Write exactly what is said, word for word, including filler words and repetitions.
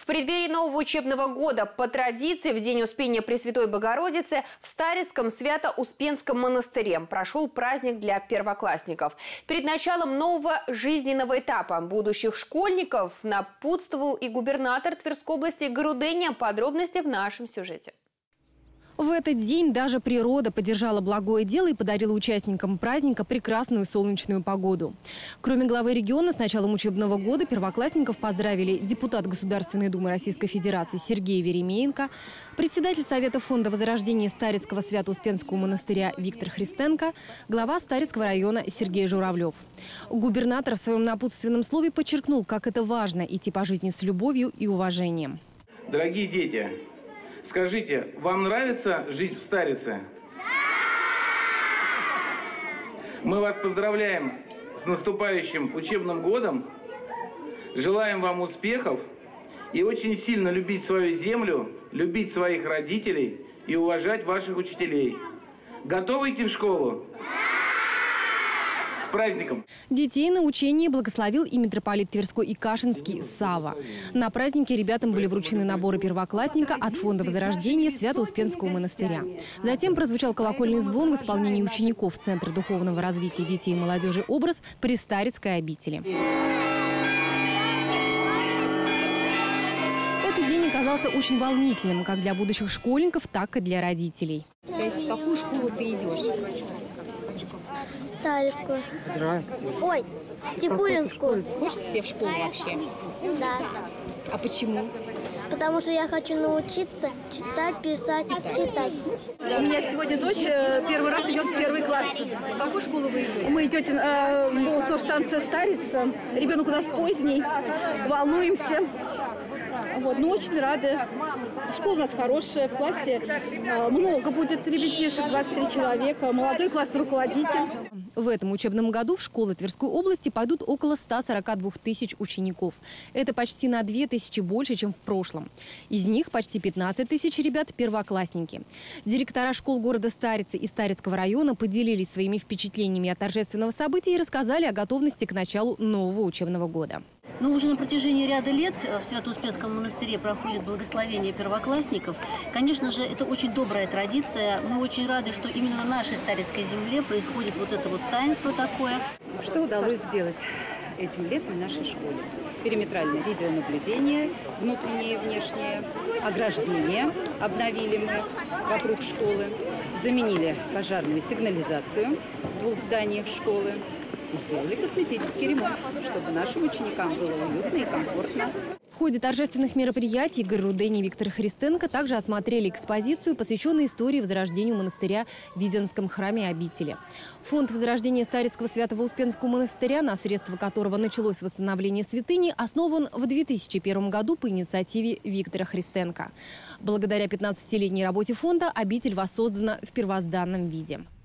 преддверии нового учебного года по традиции в День Успения Пресвятой Богородицы в Старицком Свято-Успенском монастыре прошел праздник для первоклассников. Перед началом нового жизненного этапа будущих школьников напутствовал и губернатор Тверской области Игорь Руденя. Подробности в нашем сюжете. В этот день даже природа поддержала благое дело и подарила участникам праздника прекрасную солнечную погоду. Кроме главы региона, с началом учебного года первоклассников поздравили депутат Государственной Думы Российской Федерации Сергей Веремеенко, председатель Совета фонда возрождения Старицкого Свято-Успенского монастыря Виктор Христенко, глава Старицкого района Сергей Журавлев. Губернатор в своем напутственном слове подчеркнул, как это важно идти по жизни с любовью и уважением. Дорогие дети, скажите, вам нравится жить в Старице? Мы вас поздравляем с наступающим учебным годом, желаем вам успехов и очень сильно любить свою землю, любить своих родителей и уважать ваших учителей. Готовы идти в школу? С праздником! Детей на учении благословил и митрополит Тверской и Кашинский Сава. На празднике ребятам были вручены наборы первоклассника от фонда возрождения Свято-Успенского монастыря. Затем прозвучал колокольный звон в исполнении учеников Центра духовного развития детей и молодежи «Образ» при Старицкой обители. Этот день оказался очень волнительным как для будущих школьников, так и для родителей. То есть в какую школу ты идешь? Старицкую. Здрасте. Ой, в Типуринскую. Хочешь тебе в школу вообще? Да. А почему? Потому что я хочу научиться читать, писать и считать. У меня сегодня дочь первый раз идет в первый класс. В какую школу вы идете? Мы идете э, в станция Старица. Ребенок у нас поздний. Волнуемся. Вот, но очень рады. Школа у нас хорошая, в классе э, много будет ребятишек, двадцать три человека, молодой классный руководитель. В этом учебном году в школы Тверской области пойдут около ста сорока двух тысяч учеников. Это почти на две тысячи больше, чем в прошлом. Из них почти пятнадцать тысяч ребят – первоклассники. Директора школ города Старицы и Старицкого района поделились своими впечатлениями от торжественного события и рассказали о готовности к началу нового учебного года. Ну, уже на протяжении ряда лет в Свято-Успенском монастыре проходит благословение первоклассников. Конечно же, это очень добрая традиция. Мы очень рады, что именно на нашей Старицкой земле происходит вот это вот таинство такое. Что удалось сделать этим летом в нашей школе? Периметральное видеонаблюдение, внутреннее и внешнее, ограждение обновили мы вокруг школы, заменили пожарную сигнализацию в двух зданиях школы. И сделали косметический ремонт, чтобы нашим ученикам было уютно и комфортно. В ходе торжественных мероприятий Игорь Руденя и Виктор Христенко также осмотрели экспозицию, посвященную истории возрождению монастыря в Виденском храме обители. Фонд возрождения Старицкого Свято-Успенского монастыря, на средства которого началось восстановление святыни, основан в две тысячи первом году по инициативе Виктора Христенко. Благодаря пятнадцатилетней работе фонда обитель воссоздана в первозданном виде.